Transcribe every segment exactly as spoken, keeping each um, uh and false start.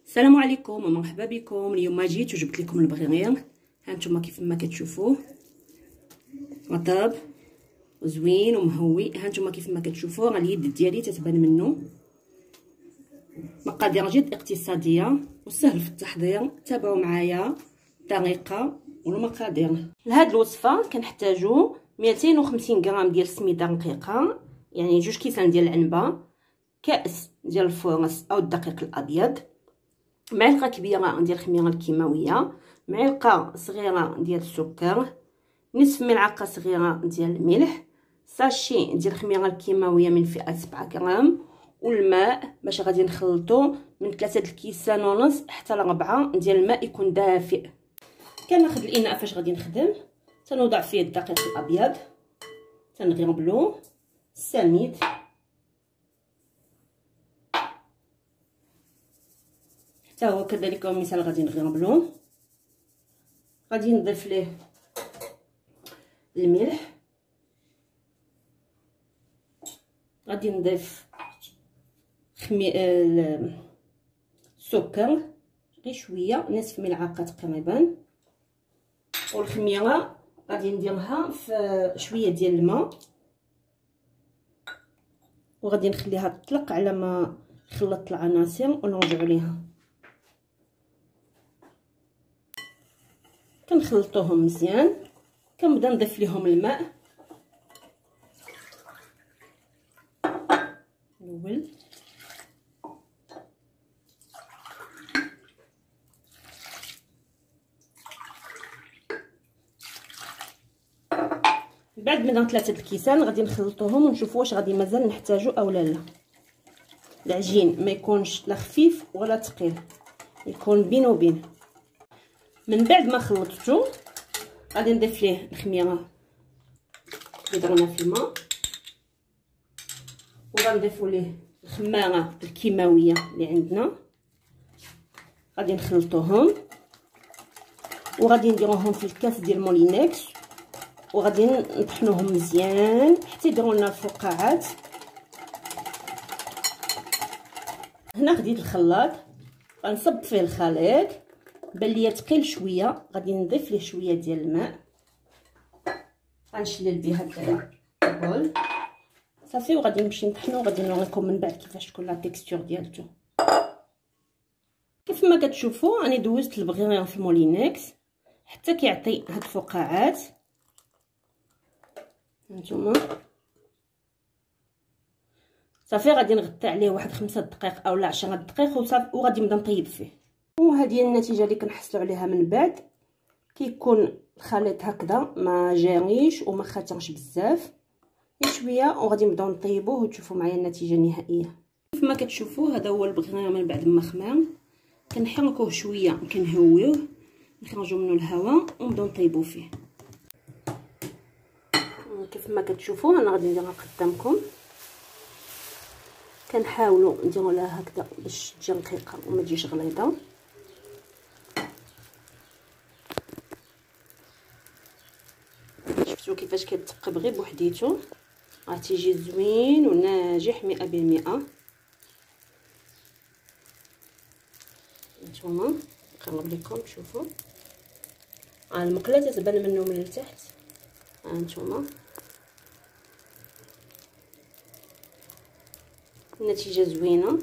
السلام عليكم ومرحبا بكم. اليوم جيت وجبت لكم البغيغ. هانتوما كيف ما كتشوفوه رطب وزوين ومهوي. هانتوما كيف ما كتشوفوه راه اليد ديالي تتبان منه. مقادير جد اقتصاديه وسهل في التحضير. تابعوا معايا الطريقه والمقادير. لهاد الوصفه كنحتاجو مئتين وخمسين غرام ديال السميده رقيقه، يعني جوج كيسان ديال العنبه، كاس ديال الفورص او الدقيق الابيض، معلقه كبيره ديال الخميره الكيماويه، معلقه صغيره ديال السكر، نصف ملعقه صغيره ديال الملح، ساشي ديال الخميره الكيماويه من فئه سبعة غرام، والماء باش غادي نخلطو من ثلاثة الكيسان ونص حتى لربعة ديال الماء يكون دافئ. كناخذ الاناء فاش غادي نخدم، تنوضع فيه الدقيق الابيض، تنغربلو السميد، حتى هو كذلك مثال غادي نغربلو. غادي نضيف ليه الملح، غادي نضيف خمي السكر غير شويه، نصف ملعقه تقريبا، والخميره غادي نديرها في شويه ديال الماء وغادي نخليها تطلق على ما خلطت العناصر ونرجعوا ليها. كنخلطوهم مزيان، كنبدا نضيف ليهم الماء الاول، بعد من ثلاثه الكيسان غادي نخلطوهم ونشوفوا واش غادي مازال نحتاجو او لا لا. العجين ما يكونش لا خفيف ولا ثقيل، يكون بين وبين. من بعد ما خلطته غادي نضيف ليه الخميره اللي درنا في الماء، وغنضيفوا ليه الخماره الكيماويه اللي عندنا، غادي نخلطوهم وغادي نديروهم في الكاس ديال مولينكس وغادي نطحنوهم مزيان حتى يديروا لنا الفقاعات. هنا خديت الخلاط غنصب فيه الخليط، بان ليا ثقيل شويه، غادي نضيف ليه شويه ديال الماء، غنشلل به هكا البول صافي، وغادي نمشي نطحنو وغادي نوريكم من بعد كيفاش تكون لا تيكستور ديالته. كيف ما كتشوفوا راني دوزت البغيغ في المولينكس حتى كيعطي هاد الفقاعات. هانتوما صافي غادي نغطي عليه واحد خمسة دقائق اولا عشرة دقائق وصافي، وغادي نبدا نطيب فيه. وهذه هي النتيجه اللي كنحصلوا عليها من بعد. كيكون الخليط هكذا ما جاريش وما خاطرش بزاف، شويه وغادي نبداو نطيبوه وتشوفوا معايا النتيجه النهائيه. كيف ما كتشوفوا هذا هو البغيغ من بعد ما خمر. كنحركوه شويه وكنهويوه نخرجوا منه الهواء ونبداو نطيبوا فيه. كيف ما كتشوفوا انا غادي نديرها قدامكم، كنحاولوا نديروا لها هكذا باش تجي رقيقه وما تجيش غليظه. شفتوا كيفاش كيتثقب غير بوحديتو، راه تيجي زوين وناجح مئة بالمئة. نتوما نقرب لكم شوفوا، ها المقله تتبان منه من التحت. ها نتوما النتيجه زوينه.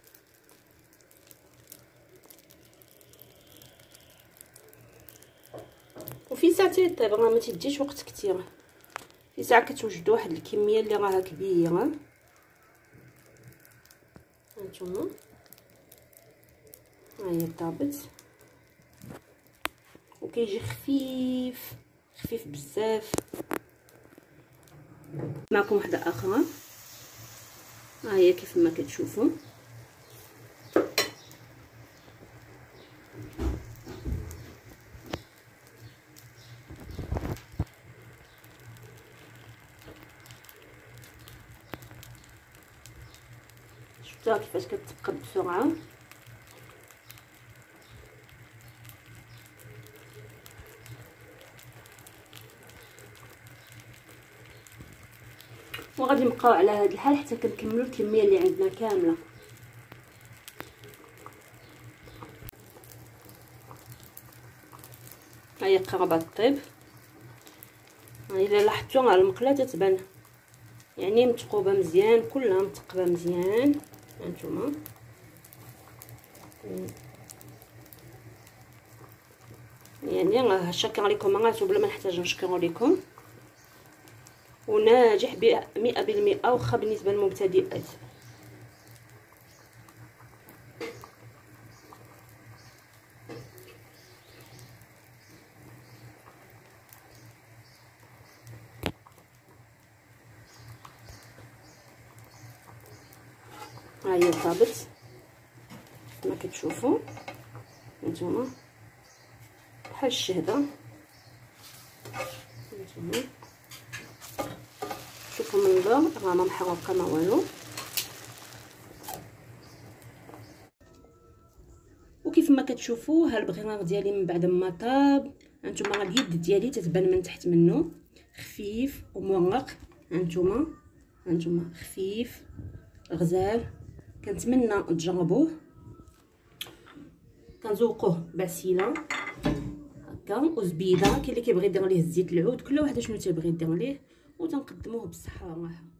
وفي ساعه تيطيب، راه ما تديش وقت كثير، في ساعه كتوجدوا واحد الكميه اللي راها كبيره. هانتوما ها هي طابت وكيجي خفيف خفيف بزاف. معكم وحده اخرى، ها هي كيف ما كتشوفوا. شفتوها كيفاش كتثقب بسرعه. وغادي نبقاو على هذا الحال حتى كنكملوا الكميه اللي عندنا كامله. ها هي قربت طيب. الا لاحظتوا على المقله تتبان يعني متقوبه مزيان، كلها متقبه مزيان. هانتوما يعني شكرا لكم مغاتو بلا ما نحتاج نشكر لكم، وناجح بمئة بالمئة واخا بالنسبه للمبتدئات. ها هي طابت كما كتشوفوا نتوما بحال الشهده. نتوما شوفوا المنظر راه ما محرقه ما والو. وكيف ما كتشوفوا ها البغينار ديالي من بعد ما طاب، هانتوما راه اليد ديالي تتبان من تحت منه خفيف ومورق. هانتوما هانتوما خفيف غزال. كنتمنى تجربوه، كنزوقوه بعسيله هكا وزبيده. كاين اللي كيبغي يدير ليه الزيت العود، كل واحد شنو تيبغي يدير ليه، وتنقدموه بالصحه والراحه.